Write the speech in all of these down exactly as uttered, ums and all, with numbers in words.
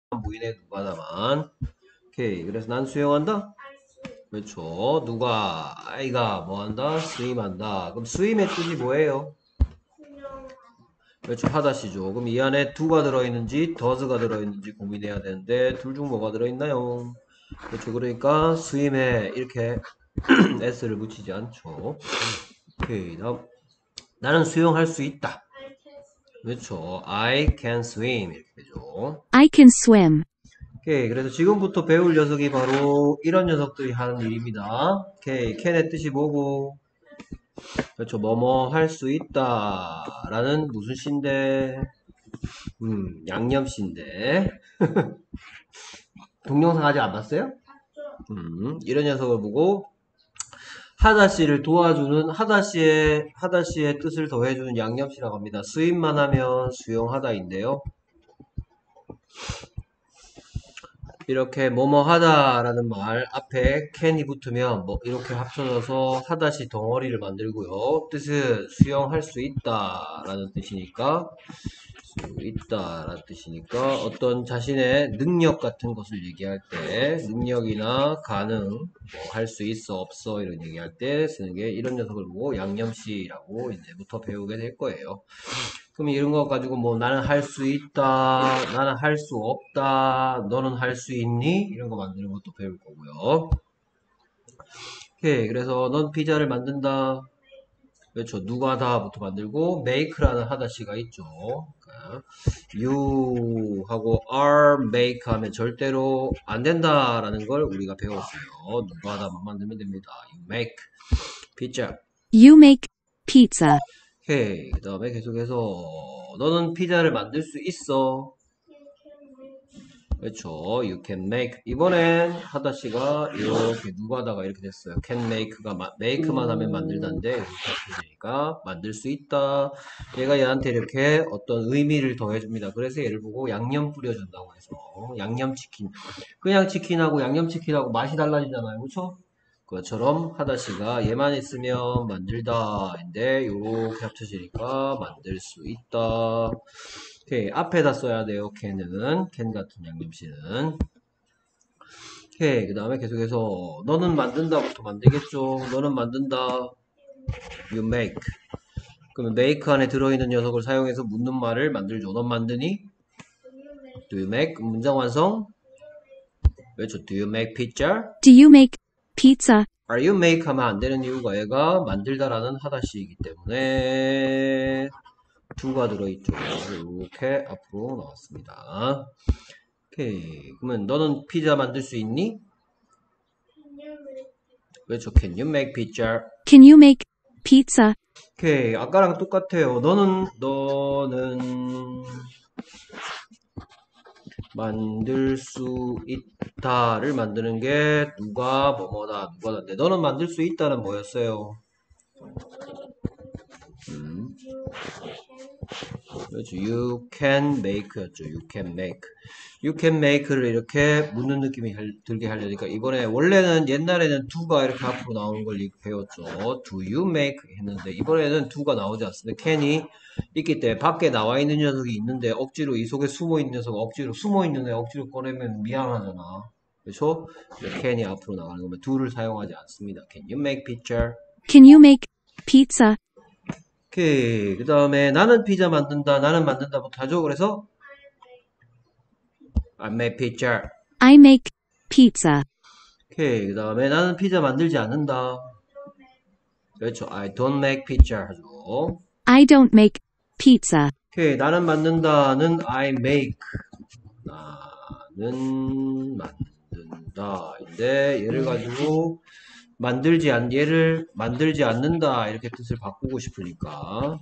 보이네. 누가다만. 오케이. 그래서 난 수영한다. 그렇죠. 누가 아이가 뭐한다? 스임한다. 그럼 스임의 뜻이 뭐예요? 그렇죠. 하다시죠. 그럼 이 안에 do가 들어있는지 does가 들어있는지 고민해야 되는데 둘 중 뭐가 들어있나요? 그렇죠. 그러니까 스임에 이렇게 s를 붙이지 않죠. 오케이. 다음 나는 수영할 수 있다. 그렇죠. I can swim 이렇게 되죠. I can swim. 오케이. 그래서 지금부터 배울 녀석이 바로 이런 녀석들이 하는 일입니다. 오케이. can의 뜻이 뭐고? 그렇죠. 뭐뭐 할 수 있다 라는 무슨 시인데? 음, 양념시인데. 동영상 아직 안 봤어요? 음, 이런 녀석을 보고 하다씨를 도와주는 하다씨의 하다씨의 뜻을 더해주는 양념시라고 합니다. 수입만 하면 수용하다인데요. 이렇게 뭐뭐 하다라는 말 앞에 can이 붙으면 뭐 이렇게 합쳐져서 하다시 덩어리를 만들고요. 뜻은 수용할 수 있다 라는 뜻이니까 수 있다 라는 뜻이니까 어떤 자신의 능력 같은 것을 얘기할 때 능력이나 가능 뭐 할 수 있어 없어 이런 얘기할 때 쓰는 게 이런 녀석을 보고 양념시라고 이제부터 배우게 될 거예요. 그럼 이런 거 가지고 뭐 나는 할 수 있다, 나는 할 수 없다, 너는 할 수 있니? 이런 거 만드는 것도 배울 거고요. 오케이. 그래서 넌 피자를 만든다. 그렇죠. 누가 다부터 만들고 make라는 하다시가 있죠. 그러니까 you 하고 are make 하면 절대로 안 된다라는 걸 우리가 배웠어요. 누가 다만 만들면 됩니다. You make pizza. You make pizza. 오케이. 그 다음에 계속해서 너는 피자를 만들 수 있어. 그렇죠. You can make. 이번엔 하다씨가 이렇게 누가다가 이렇게 됐어요. can make가 make만 하면 만들다인데 이렇게 되니까 만들 수 있다. 얘가 얘한테 이렇게 어떤 의미를 더해줍니다. 그래서 얘를 보고 양념 뿌려준다고 해서 양념치킨. 그냥 치킨하고 양념치킨하고 맛이 달라지잖아요. 그렇죠? 그것처럼 하다씨가 얘만 있으면 만들다인데 이렇게 합쳐지니까 만들 수 있다. 오케이. 앞에다 써야 돼요. can은 can 같은 양념씨는. 오케이. 그 다음에 계속해서 너는 만든다부터 만들겠죠. 너는 만든다. You make. 그러면 make 안에 들어있는 녀석을 사용해서 묻는 말을 만들죠. 넌 만드니? Do you make? 문장 완성. 그렇죠. Do you make pizza? Do you make pizza? Are you make 하면 안 되는 이유가 얘가 만들다라는 하다시이기 때문에 do가 들어있죠. 이렇게 앞으로 나왔습니다. 오케이. 그러면 너는 피자 만들 수 있니? 그렇죠. Can you make pizza? Can you make pizza? 오케이. 아까랑 똑같아요. 너는 너는 만들 수 있다를 만드는 게 누가 뭐뭐다 누가다인데 너는 만들 수 있다는 뭐였어요? 음. 그렇죠. You can make였죠. You can make. You can make를 이렇게 묻는 느낌이 들게 하려니까 이번에 원래는 옛날에는 do가 이렇게 앞으로 나오는 걸 배웠죠. Do you make 했는데 이번에는 do가 나오지 않습니다. can이 있기 때문에 밖에 나와 있는 녀석이 있는데 억지로 이 속에 숨어 있는 녀석 억지로 숨어 있는 애 억지로 꺼내면 미안하잖아. 그렇죠? can이 앞으로 나가는 거면 do를 사용하지 않습니다. Can you make pizza? Can you make pizza? 오케이. 그 다음에 나는 피자 만든다. 나는 만든다부터 하죠. 그래서 I make pizza. I make pizza. 오케이. 그 다음에 나는 피자 만들지 않는다. 그렇죠. I don't make pizza 하죠. I don't make pizza. 오케이. 나는 만든다는 I make. 나는 만든다인데 얘를 가지고 만들지 않 얘를 만들지 않는다 이렇게 뜻을 바꾸고 싶으니까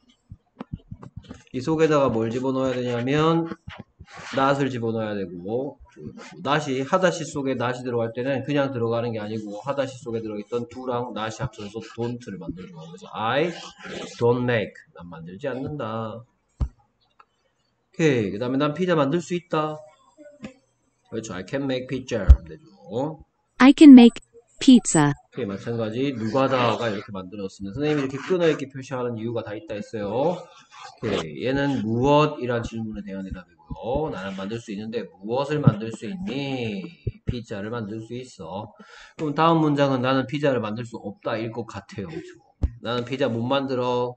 이 속에다가 뭘 집어넣어야 되냐면 not을 집어넣어야 되고 not이 하다시 속에 not이 들어갈 때는 그냥 들어가는 게 아니고 하다시 속에 들어있던 do랑 not이 합쳐서 don't를 만들죠. 그래서 I don't make. 난 만들지 않는다. 오케이. 그 다음에 난 피자 만들 수 있다. 그렇죠. I can make pizza. 되죠. I can make pizza. 오케이. 마찬가지 누가다가 이렇게 만들었습니다. 선생님이 이렇게 끊어있게 표시하는 이유가 다 있다 했어요. 오케이. 얘는 무엇이란 질문에 대한 대답이고요. 나는 만들 수 있는데 무엇을 만들 수 있니? 피자를 만들 수 있어. 그럼 다음 문장은 나는 피자를 만들 수 없다 일 것 같아요. 그렇죠? 나는 피자 못 만들어.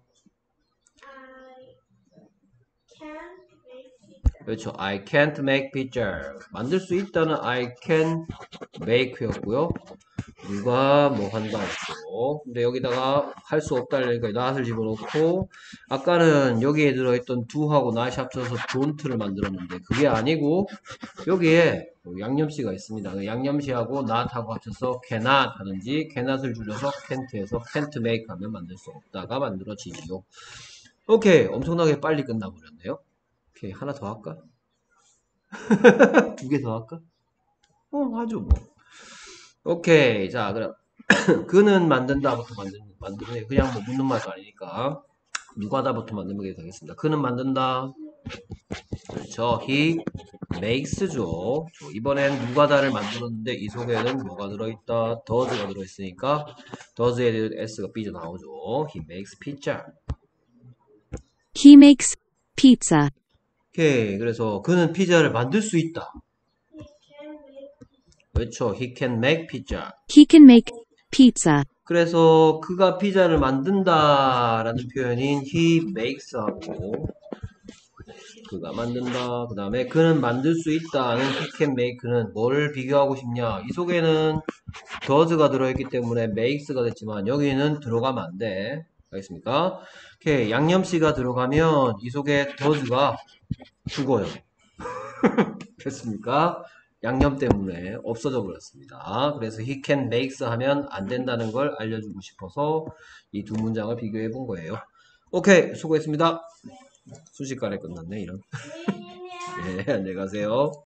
그렇죠. I can't make pizza. 만들 수 있다는 I can make였고요. 누가 뭐 한다 했죠. 근데 여기다가 할 수 없다 그러니까 not을 집어넣고 아까는 여기에 들어있던 do하고 not이 합쳐서 don't를 만들었는데 그게 아니고 여기에 양념시가 있습니다. 양념시하고 not하고 합쳐서 cannot 하든지 cannot을 줄여서 can't해서 can't make 하면 만들 수 없다가 만들어지지요. 오케이. 엄청나게 빨리 끝나버렸네요. 오케이. 하나 더 할까? 두 개 더 할까? 어, 하죠, 뭐. 오케이. 자, 그럼. 그는 만든다부터 만든, 만드네. 그냥 뭐 묻는 말도 아니니까. 누가다부터 만들면 되겠습니다. 그는 만든다. 그렇죠. He makes죠. 이번엔 누가다를 만들었는데 이 속에는 뭐가 들어있다? does가 들어있으니까 does에 대한 s가 삐져나오죠. He makes pizza. He makes pizza. 오케이. 그래서 그는 피자를 만들 수 있다. 그렇죠. He can make pizza. He can make pizza. 그래서 그가 피자를 만든다라는 표현인 he makes하고 그가 만든다. 그 다음에 그는 만들 수 있다는 he can make는 뭐를 비교하고 싶냐? 이 속에는 does가 들어있기 때문에 makes가 됐지만 여기는 들어가면 안 돼. 알겠습니까? 오케이. 양념씨가 들어가면 이 속에 does가 죽어요. 됐습니까? 양념 때문에 없어져 버렸습니다. 그래서 he can makes 하면 안 된다는 걸 알려주고 싶어서 이 두 문장을 비교해 본 거예요. 오케이. 수고했습니다. 순식간에 끝났네, 이런. 네, 안녕히 가세요.